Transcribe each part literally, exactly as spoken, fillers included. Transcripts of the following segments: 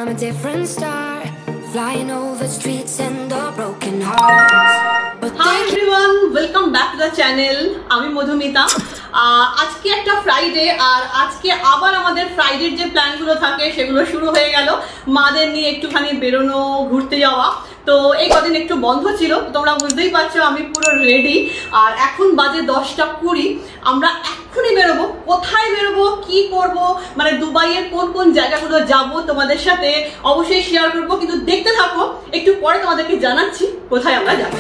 I'm a different star, flying over streets and the broken hearts. Hi everyone, welcome back to the channel. আমি মধুমিতা। আজকে একটা Friday আর আজকে আবার আমাদের ফ্রাইডের যে প্ল্যানগুলো থাকে সেগুলো শুরু হয়ে গেল। মাদের নিয়ে একটুখানি বেরোনো, ঘুরতে যাওয়া। তো এই কদিন একটু বন্ধ ছিল, তোমরা বুঝতেই পারছো আমি পুরো রেডি। আর এখন বাজে দশটা কুড়ি, আমরা এক্ষুনি বেরোবো। কোথায় বেরোবো, কি করব, মানে দুবাইয়ের কোন কোন জায়গাগুলো যাব তোমাদের সাথে অবশ্যই শেয়ার করবো, কিন্তু দেখতে থাকো। একটু পরে তোমাদেরকে জানাচ্ছি কোথায় আমরা যাচ্ছি।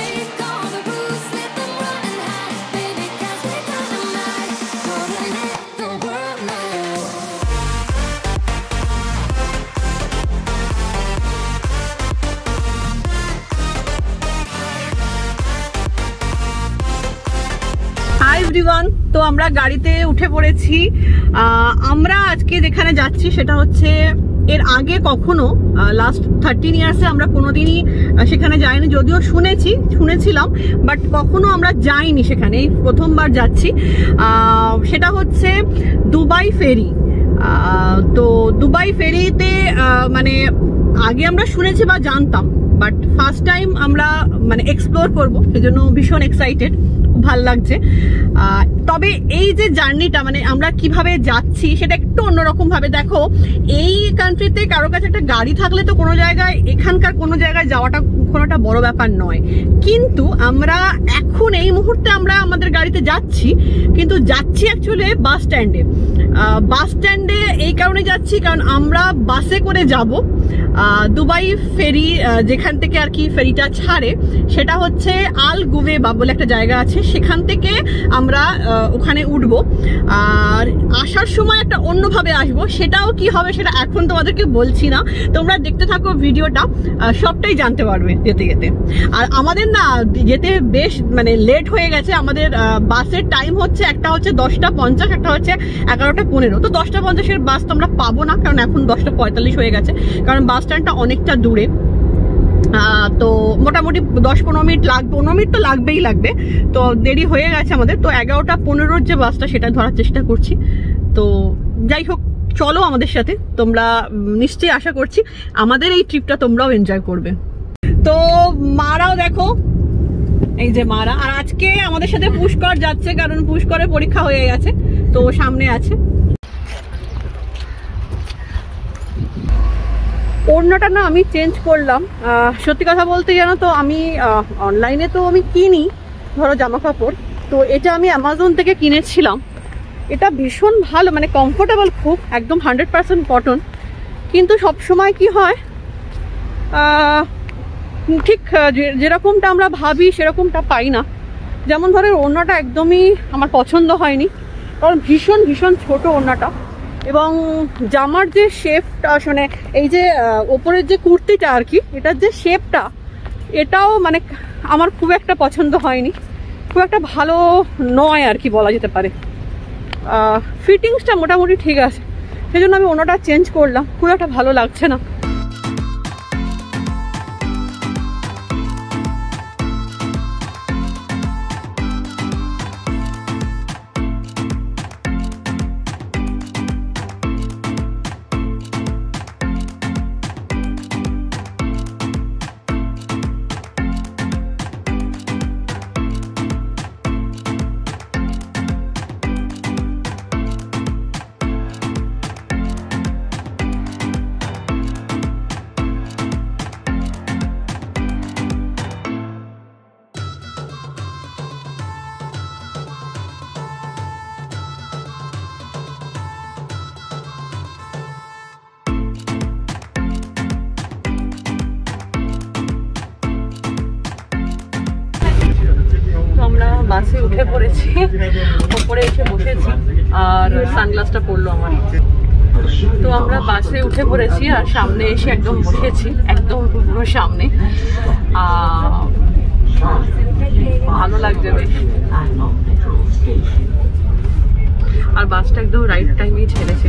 হাই এভরিওয়ান, তো আমরা গাড়িতে উঠে পড়েছি। আমরা আজকে যেখানে যাচ্ছি সেটা হচ্ছে এর আগে কখনো লাস্ট থার্টিন ইয়ার্সে আমরা কোনোদিনই সেখানে যাইনি, যদিও শুনেছি শুনেছিলাম বাট কখনো আমরা যাইনি সেখানে, এই প্রথমবার যাচ্ছি। সেটা হচ্ছে দুবাই ফেরি। তো দুবাই ফেরিতে মানে আগে আমরা শুনেছি বা জানতাম, বাট ফার্স্ট টাইম আমরা মানে এক্সপ্লোর করবো, সেজন্য ভীষণ এক্সাইটেড, ভাল লাগছে। তবে এই যে জার্নিটা মানে আমরা কিভাবে যাচ্ছি সেটা একটু অন্যরকম ভাবে। দেখো, এই কান্ট্রিতে কারো কাছে একটা গাড়ি থাকলে তো কোনো জায়গায়, এখানকার কোনো জায়গায় যাওয়াটা কোনোটা বড় ব্যাপার নয়, কিন্তু আমরা এখন এই মুহূর্তে আমরা আমাদের গাড়িতে যাচ্ছি, কিন্তু যাচ্ছি অ্যাকচুয়ালি বাস স্ট্যান্ডে। বাস স্ট্যান্ডে এই কারণে যাচ্ছি কারণ আমরা বাসে করে যাব দুবাই ফেরি, যেখান থেকে আর কি ফেরিটা ছাড়ে সেটা হচ্ছে আল গুভেবা বলে একটা জায়গা আছে, সেখান থেকে আমরা ওখানে উঠবো। আর আসার সময় একটা অন্যভাবে আসবো, সেটাও কি হবে সেটা এখন তোমাদেরকে বলছি না, তোমরা দেখতে থাকো ভিডিওটা, সবটাই জানতে পারবে যেতে যেতে। আর আমাদের না যেতে বেশ মানে লেট হয়ে গেছে, আমাদের বাসের টাইম হচ্ছে একটা হচ্ছে দশটা পঞ্চাশ, একটা হচ্ছে এগারোটা পনেরো। তো দশটা পঞ্চাশের বাস তো আমরা পাবো না, কারণ এখন দশটা পঁয়তাল্লিশ হয়ে গেছে, কারণ বাস স্ট্যান্ডটা অনেকটা দূরে। তো মোটামুটি দশ পনেরো মিনিট লাগবে, পনেরো মিনিট তো লাগবেই লাগবে। তো দেরি হয়ে গেছে আমাদের, তো এগারোটা পনেরোর যে বাসটা সেটা ধরার চেষ্টা করছি। তো যাই হোক, চলো আমাদের সাথে, তোমরা নিশ্চয়ই আশা করছি আমাদের এই ট্রিপটা তোমরাও এনজয় করবে। তো মারাও দেখো, এই যে মারা, আর আজকে আমাদের সাথে পুষ্কর যাচ্ছে, কারণ পুষ্করের পরীক্ষা হয়ে গেছে, তো সামনে আছে। ওড়নাটা না আমি চেঞ্জ করলাম, সত্যি কথা বলতে জানো তো আমি অনলাইনে তো আমি কিনি ধরো জামা কাপড়, তো এটা আমি অ্যামাজন থেকে কিনেছিলাম। এটা ভীষণ ভালো, মানে কমফোর্টেবল খুব, একদম হান্ড্রেড পার্সেন্ট কটন, কিন্তু সবসময় কি হয় ঠিক যেরকমটা আমরা ভাবি সেরকমটা পাই না। যেমন ধরো ওড়নাটা একদমই আমার পছন্দ হয়নি, কারণ ভীষণ ভীষণ ছোট ওড়নাটা, এবং জামার যে শেপটা, মানে এই যে ওপরের যে কুর্তিটা আর কি, এটার যে শেপটা এটাও মানে আমার খুব একটা পছন্দ হয়নি, খুব একটা ভালো নয় আর কি বলা যেতে পারে। ফিটিংসটা মোটামুটি ঠিক আছে, সেই জন্য আমি ওনাটা চেঞ্জ করলাম, খুব একটা ভালো লাগছে না। বাসে উঠে পড়েছি, ওপরে এসে বসেছি, আর সানগ্লাসটা পড়লো আমার। তো আমরা বাসে উঠে পড়েছি আর সামনে এসে একদম বসেছি, একদম পুরো সামনে। ভালো লাগছে বেশ, আর বাসটা একদম রাইট টাইমেই ছেড়েছে।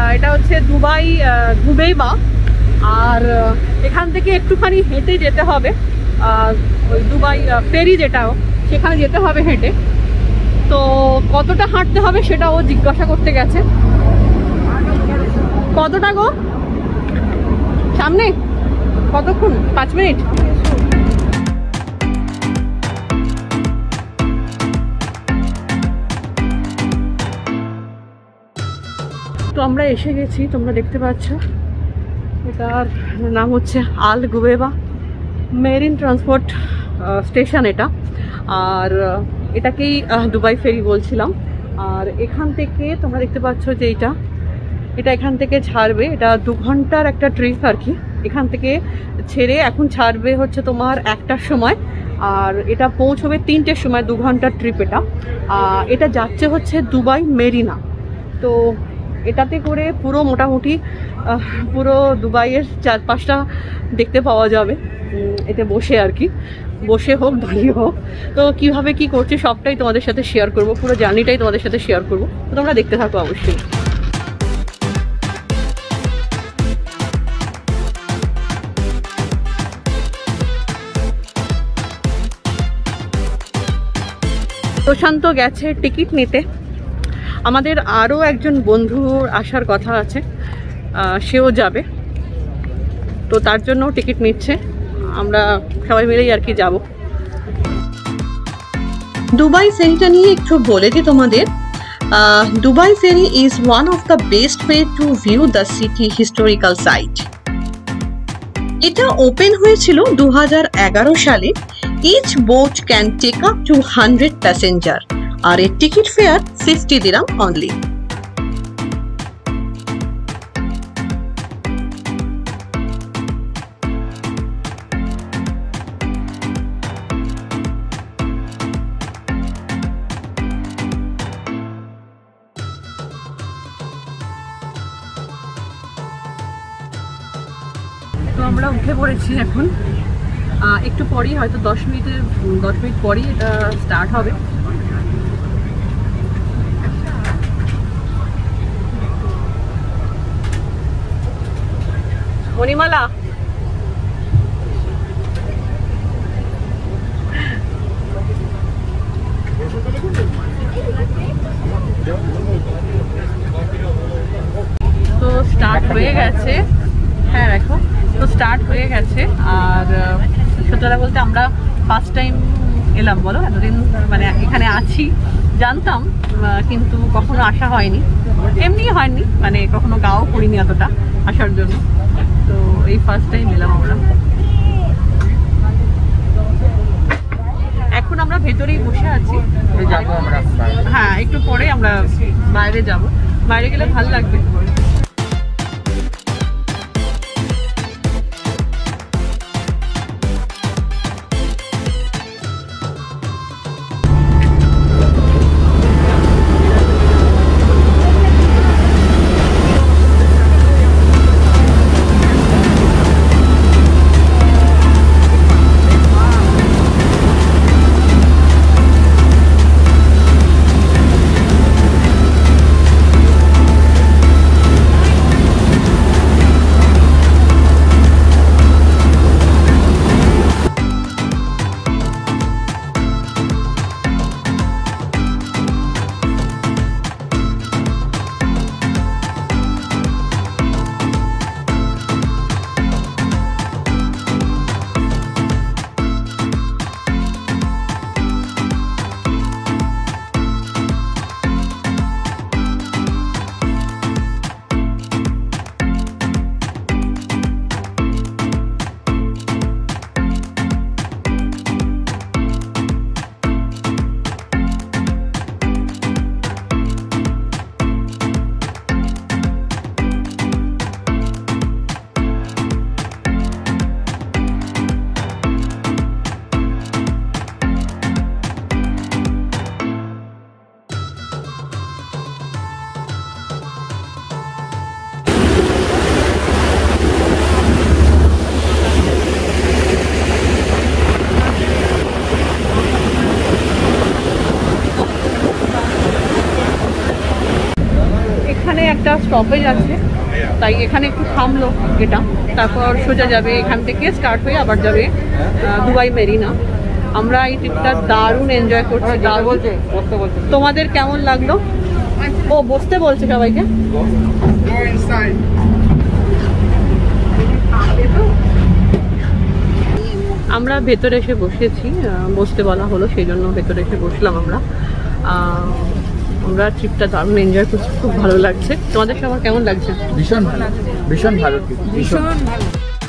এটা হচ্ছে দুবাই গুবেইবা, আর এখান থেকে একটুখানি হেঁটে যেতে হবে ওই দুবাই ফেরি যেটাও, সেখানে যেতে হবে হেঁটে। তো কতটা হাঁটতে হবে সেটা ও জিজ্ঞাসা করতে গেছে। কতটা গো সামনে? কতক্ষণ? পাঁচ মিনিট। তো আমরা এসে গেছি, তোমরা দেখতে পাচ্ছ। এটার নাম হচ্ছে Al Ghubaiba marine transport station এটা, আর এটাকেই দুবাই ফেরি বলছিলাম। আর এখান থেকে তোমরা দেখতে পাচ্ছ যে এইটা এটা এখান থেকে ছাড়বে, এটা দু ঘন্টার একটা ট্রিপ আর কি। এখান থেকে ছেড়ে এখন ছাড়বে হচ্ছে তোমার একটার সময়, আর এটা পৌঁছবে তিনটের সময়, দু ঘন্টার ট্রিপ এটা। এটা যাচ্ছে হচ্ছে দুবাই মেরিনা। তো এটাতে করে পুরো মোটামুটি পুরো দুবাইয়ের চারপাশটা দেখতে পাওয়া যাবে এতে বসে আর কি, বসে হোক দাঁড়িয়ে হোক। তো কিভাবে কি করছে সবটাই তোমাদের সাথে শেয়ার করব, পুরো জার্নিটাই তোমাদের সাথে শেয়ার করব। তো তোমরা দেখতে থাকো অবশ্যই। প্রশান্ত গেছে টিকিট নিতে, আমাদের আরও একজন বন্ধুর আসার কথা আছে, সেও যাবে, তো তার জন্য টিকিট নিচ্ছে। আমরা সবাই মিলেই আর কি যাব। দুবাই ফেরিটা নিয়ে একটু বলে দিই তোমাদের। Dubai ferry is one of the best way to view the city historical site. এটা ওপেন হয়েছিল দু হাজার এগারো সালে। Each boat can take up two hundred passenger, আর এর ticket fare fifty dirham only. তো আমরা উঠে পড়েছি এখন, একটু পরেই হয়তো দশ মিনিটের দশ মিনিট পরেই এটা স্টার্ট হবে। মণিমালা তো স্টার্ট হয়ে গেছে। হ্যাঁ দেখো, তো স্টার্ট হয়ে গেছে। আর সত্যি কথা বলতে আমরা ফার্স্ট টাইম এলাম, বলো এতদিন মানে এখানে আছি, জানতাম কিন্তু কখনো আসা হয়নি, এমনি হয়নি, মানে কখনো গাও করিনি এতটা আসার জন্য। তো এই ফার্স্ট টাইম এলাম আমরা। এখন আমরা ভেতরেই বসে আছি, হ্যাঁ একটু পরে আমরা বাইরে যাব, বাইরে গেলে ভালো লাগবে। স্টপেজ আছে, তাই এখানে একটু থামলো এটা, তারপর সোজা যাবে এখান থেকে স্টার্ট হয়ে আবার যাবে দুবাই মেরিনা। আমরা এই ট্রিপটা দারুণ এনজয় করছি। দারুণ। তোমাদের কেমন লাগলো? ও বসতে বলছে সবাইকে। আমরা ভেতরে এসে বসেছি, বসতে বলা হলো সেই জন্য ভেতরে এসে বসলাম আমরা। আমরা ট্রিপটা দারুণ এনজয় করছি, খুব ভালো লাগছে। তোমাদের সবার কেমন লাগছে? ভীষণ ভালো, ভীষণ ভালো, ভীষণ ভালো।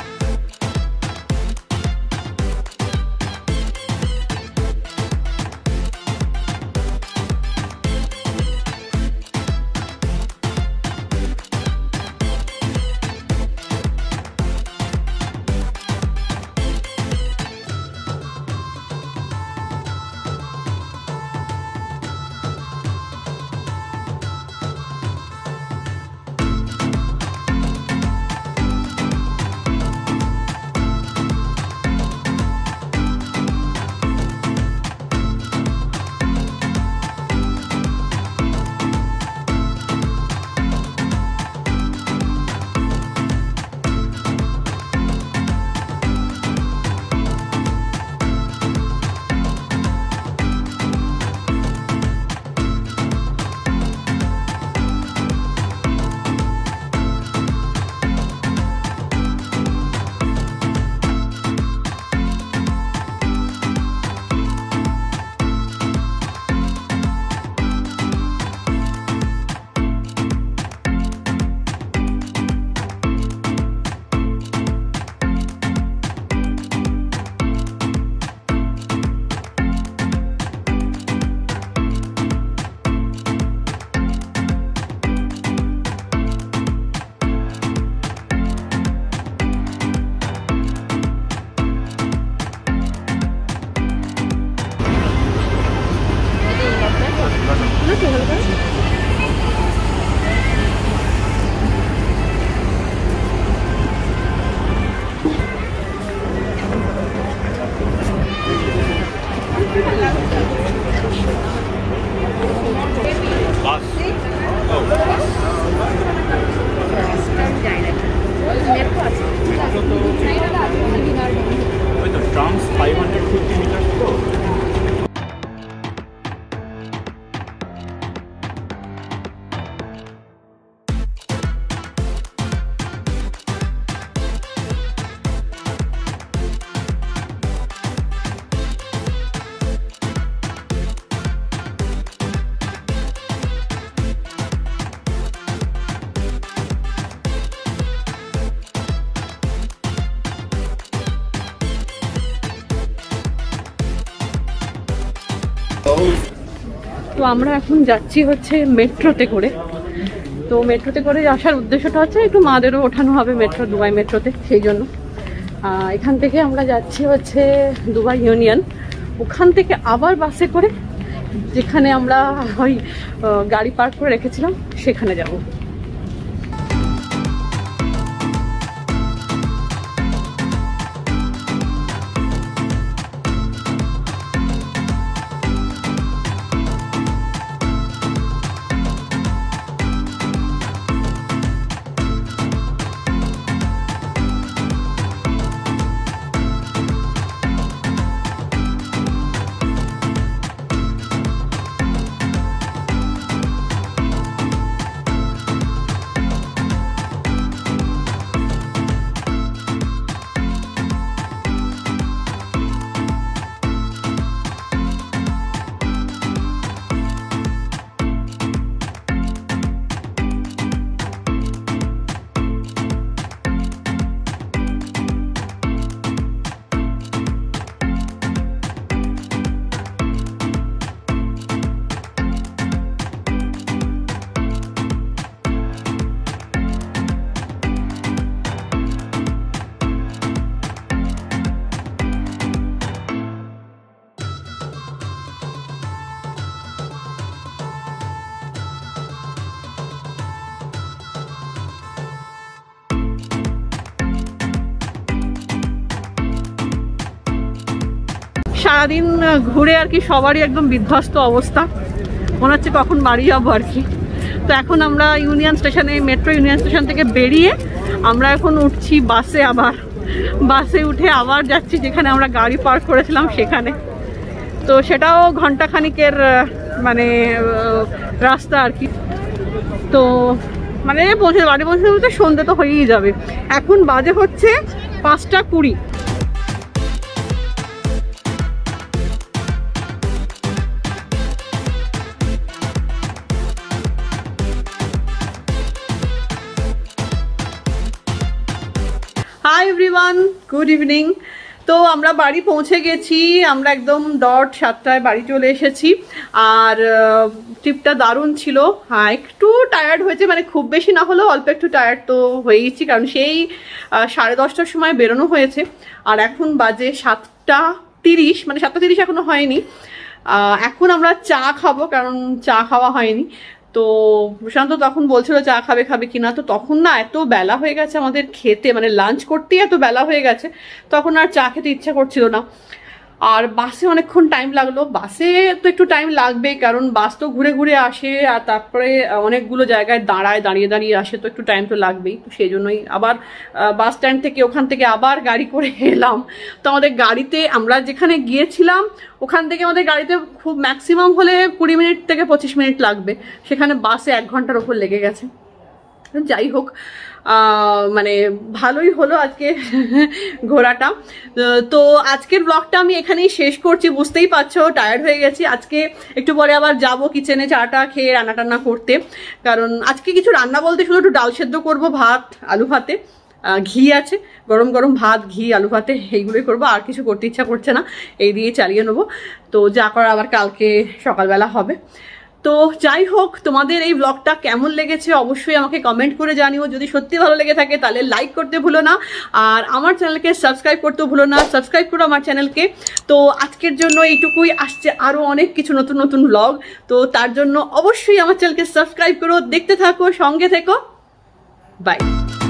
তো আমরা এখন যাচ্ছি হচ্ছে মেট্রোতে করে। তো মেট্রোতে করে আসার উদ্দেশ্যটা হচ্ছে একটু মাদেরও ওঠানো হবে মেট্রো, দুবাই মেট্রোতে, সেই জন্য এখান থেকে আমরা যাচ্ছি হচ্ছে দুবাই ইউনিয়ন, ওখান থেকে আবার বাসে করে যেখানে আমরা ওই গাড়ি পার্ক করে রেখেছিলাম সেখানে যাব। সারাদিন ঘুরে আর কি সবারই একদম বিধ্বস্ত অবস্থা, মনে হচ্ছে কখন বাড়ি যাবো আর কি। তো এখন আমরা ইউনিয়ন স্টেশনে, মেট্রো ইউনিয়ন স্টেশন থেকে বেরিয়ে আমরা এখন উঠছি বাসে। আবার বাসে উঠে আবার যাচ্ছি যেখানে আমরা গাড়ি পার্ক করেছিলাম সেখানে। তো সেটাও ঘন্টাখানিকের মানে রাস্তা আর কি। তো মানে পৌঁছে বাড়ি পৌঁছে পৌঁছে সন্ধ্যে তো হয়েই যাবে। এখন বাজে হচ্ছে পাঁচটা কুড়ি। Hi everyone, good evening. তো আমরা বাড়ি পৌঁছে গেছি, আমরা একদম ডট সাতটায় বাড়ি চলে এসেছি। আর ট্রিপটা দারুণ ছিল। হ্যাঁ, একটু টায়ার্ড হয়েছে, মানে খুব বেশি না হলেও অল্প একটু টায়ার্ড তো হয়েইছি, কারণ সেই সাড়ে দশটার সময় বেরোনো হয়েছে। আর এখন বাজে সাতটা তিরিশ, মানে সাতটা তিরিশ এখনো হয়নি। এখন আমরা চা খাবো, কারণ চা খাওয়া হয়নি। তো প্রশান্ত তখন বলছিল চা খাবে খাবে কিনা, তো তখন না এত বেলা হয়ে গেছে আমাদের খেতে, মানে লাঞ্চ করতেই এত বেলা হয়ে গেছে, তখন আর চা খেতে ইচ্ছা করছিল না। আর বাসে অনেকক্ষণ টাইম লাগলো। বাসে তো একটু টাইম লাগবে, কারণ বাস তো ঘুরে ঘুরে আসে আর তারপরে অনেকগুলো জায়গায় দাঁড়ায়, দাঁড়িয়ে দাঁড়িয়ে আসে, তো একটু টাইম তো লাগবেই। তো সেই জন্যই আবার বাস স্ট্যান্ড থেকে ওখান থেকে আবার গাড়ি করে এলাম। তো আমাদের গাড়িতে, আমরা যেখানে গিয়েছিলাম ওখান থেকে আমাদের গাড়িতে খুব ম্যাক্সিমাম হলে কুড়ি মিনিট থেকে পঁচিশ মিনিট লাগবে, সেখানে বাসে এক ঘন্টার ওপর লেগে গেছে। যাই হোক, মানে ভালোই হলো আজকে ঘোরাটা। তো আজকের ব্লগটা আমি এখানেই শেষ করছি। বুঝতেই পারছো টায়ার্ড হয়ে গেছি। আজকে একটু পরে আবার যাব কিচেনে চাটা খেয়ে রান্না টান্না করতে, কারণ আজকে কিছু রান্না বলতে শুধু একটু ডাল সেদ্ধ করবো, ভাত, আলু ভাতে, ঘি আছে, গরম গরম ভাত, ঘি, আলু ভাতে, এইগুলোই করবো। আর কিছু করতে ইচ্ছা করছে না, এই দিয়ে চালিয়ে নেবো। তো যা করা আবার কালকে সকালবেলা হবে। তো যাই হোক, তোমাদের এই ব্লগটা কেমন লেগেছে অবশ্যই আমাকে কমেন্ট করে জানিও। যদি সত্যি ভালো লেগে থাকে তাহলে লাইক করতে ভুলো না, আর আমার চ্যানেলকে সাবস্ক্রাইব করতেও ভুলো না। সাবস্ক্রাইব করো আমার চ্যানেলকে। তো আজকের জন্য এইটুকুই, আসছে আরও অনেক কিছু নতুন নতুন ব্লগ। তো তার জন্য অবশ্যই আমার চ্যানেলকে সাবস্ক্রাইব করো, দেখতে থাকো, সঙ্গে থেকো। বাই।